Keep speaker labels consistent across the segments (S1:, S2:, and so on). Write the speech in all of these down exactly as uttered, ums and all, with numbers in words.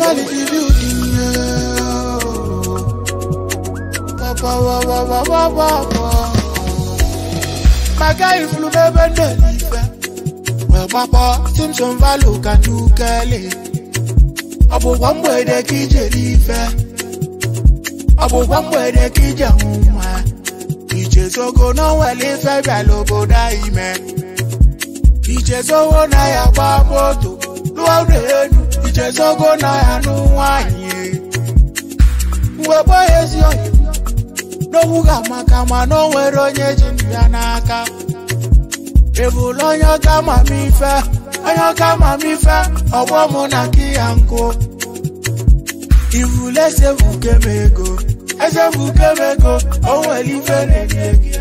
S1: family building. Papa, papa, papa, papa. My guy flew never deliver. Well, papa, Simpson Valo can do Kelly. Abu one way the key deliver. Abu one way the key jama. Teachers so go no well if I value go die man. Teachers so go na ya baboto. No out teachers so go na ya no one. We boy is young. No wuga makama no wero nyeji ndianaka. Evu lonyo kama mife, onyo kama mife, obo monaki yanko. Ivu lese vukemego, ese vukemego, owe life nenegi.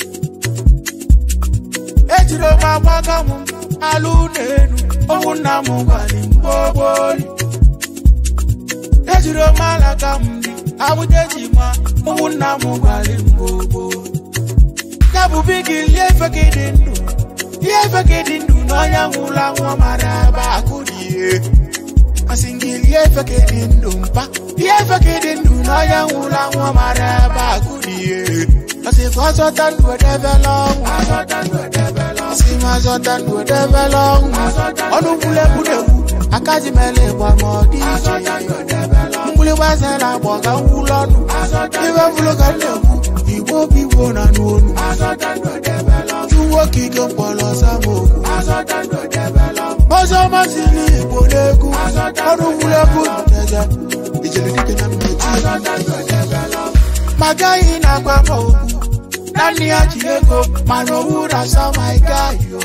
S1: Ejiro mabagamu, alunenu, owuna mungwali mboboli. Ejiro malakamu, abujejima, owuna mungwali mboboli. Kabu bigi liefe kidindu, liefe kidindu, nonya mula mwamaraba akudiye. Asingi liefe kidindu mpa, liefe kidindu, nonya mula mwamaraba akudiye. Asifa sotan dwe develong, asotan dwe develong, asima sotan dwe develong, onu mule budewu, akaji mele kwa modi, asotan dwe develong, mule wazela boga ulonu, iwe mule kanewu, iwo biwo na nuonu, asotan dwe develong, juwo kike mpolo samoku, asotan dwe develong, ozo masili ibonegu, onu mule budeze, ijele dike na mmeji, asotan dwe develong, magayi na kwa moku, nani ajiego, mano ura sa my guy yo.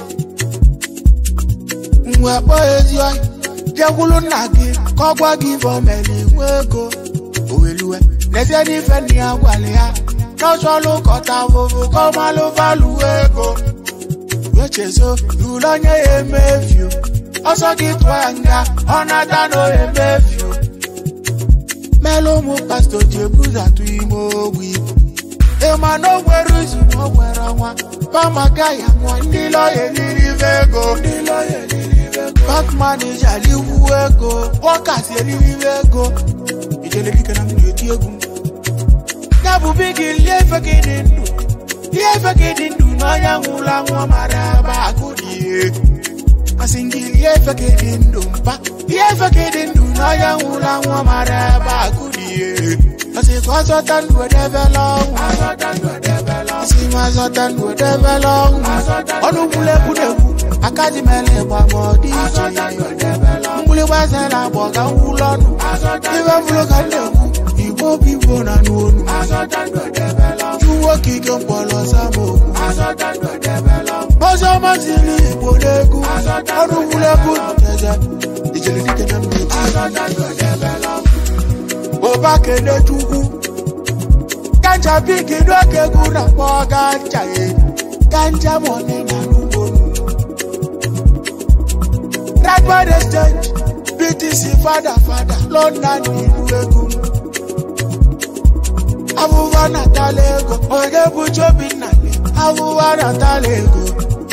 S1: Mwe boys yo, jekulu nagi, kogwa give o meli wego. Oweluwe, nese ni feni agwale ya, no solo kota vovo, koma lo valu wego. Weche so, yulonye emefyo, oso kitwanga, onata no emefyo. Melo mu pasto jebruza tu imo wipo. Ema no weruzu no weranwa. Pama gaya mwa ndilo ye liri vego. Ndilo ye liri vego. Back manager liwu wego. Workers ye liri vego. Ijele bika na mnye tiegu. Nabu bigi liefe kidindu. Liefe kidindu no yangula mwa maraba akudiye. Asingi liefe kidindu mpa. Liefe kidindu no yangula mwa maraba akudiye. Asifa sotan dwe develong, asotan dwe develong, asima sotan dwe develong, onu mule budewu, akaji mele kwa modi, asotan dwe develong, mule wazela boga ulonu, iwe mule kanewu, iwo biwo na nuonu, asotan dwe develong, juwo kike mpolo samoku, asotan dwe develong, ozo masili ibonegu, onu mule budeze, ijele dike na mmeji, asotan dwe develong. Oba kene tugu Ganja bigi doke guna po ganja ye Ganja money na nubonu Right by the stage B T C father father London iluegu Avuwa na talego Oge bucho binale Avuwa na talego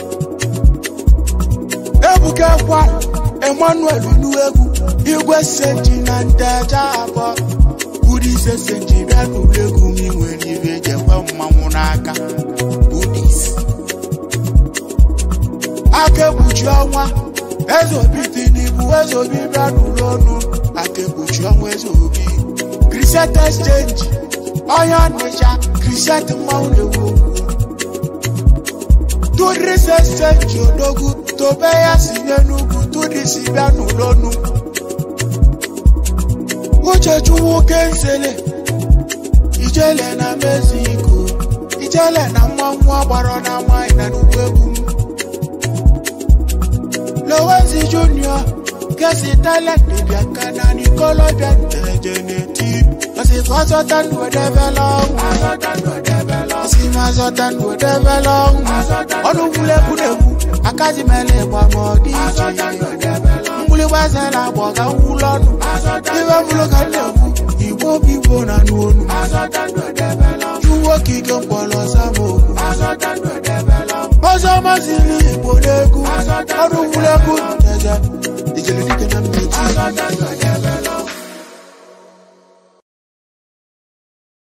S1: Ebuke kwa Emmanuel iluegu Igwe senti na nteja abo Udise senti bianu legu miwe niveje kwa mamunaka Udis Ake buchwa Ezo biti nibu ezo bibianu lonu Ake buchwa ezo bi Chriset exchange Oya nesha Chriset maune wogu Tudris exchange odogu Tobeya sinenugu Tudisi bianu lonu Uche chuwu kensele Ijele na Mexico Ijele na mwa baro na mai na nubegu Lowenzi Junior Kesi talent bibia kana Nikolo biante geneti Kasi fasotan dwe develong Asotan dwe develong Asima sotan dwe develong Onu mule budewu Akaji mele kwa modi Asotan dwe develong Mule wazela boga ulonu Iwe mule kanewu Iwo biwo na nuonu Asotan dwe develong Juwo kike mpolo samoku Asotan dwe develong Ozo masili ibonegu Onu mule budeze Ijele dike na mmeji Asotan dwe develong